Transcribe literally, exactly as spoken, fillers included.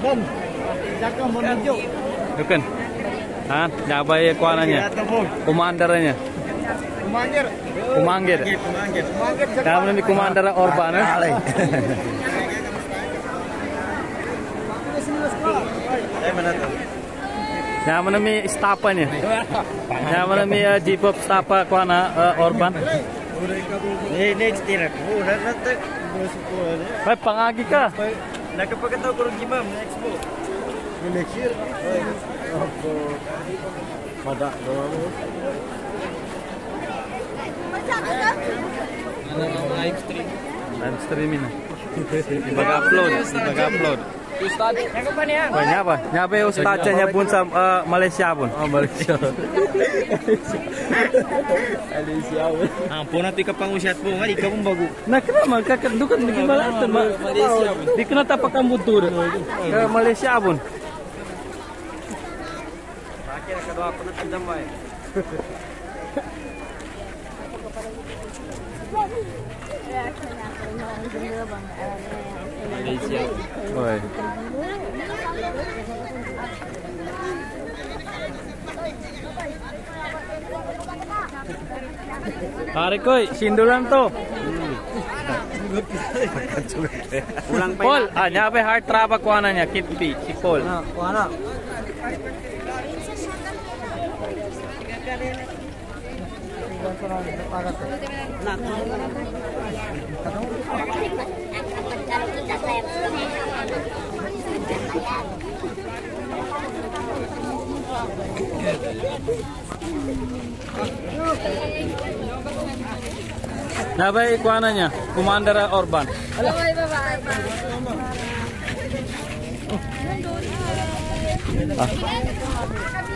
Dan jangan menunjuk. Bukan. Ah, nyabai kuananya. Komandernya. Kumangir. Kumangir. Kumangir. Kamu ini komander Orban. Eh? Yang mana mi stapanya? Yang mana mi jibab stapa kuana Orban? Ini next year. Udah nanti. Baik pangagi ka? Nak apa kata kurang gimana next mo? Next year. Pada dulu. Live stream. Live streaming. Baga upload, baga upload. Ustaz, yang apa ni? Banyak apa? Nyapa ustaznya pun sama Malaysia pun. Oh Malaysia. Malaysia. Ah, pun nanti ke pengusiat pun, hari kamu bagus. Nah kenapa kakak dukan di Malaysia? Malaysia. Di kenapa apa kamu tur? Ke Malaysia pun. Akhirnya kedua aku nak jam baik. Malaysia. Oi. Hari koi, sinduran tu. Pulang Pol, ah, nyape hard trapa kuananya, kitpi, si Pol. Nah, kuana. Nyape kuananya, Komander Orban. Halo, bye-bye. Ah.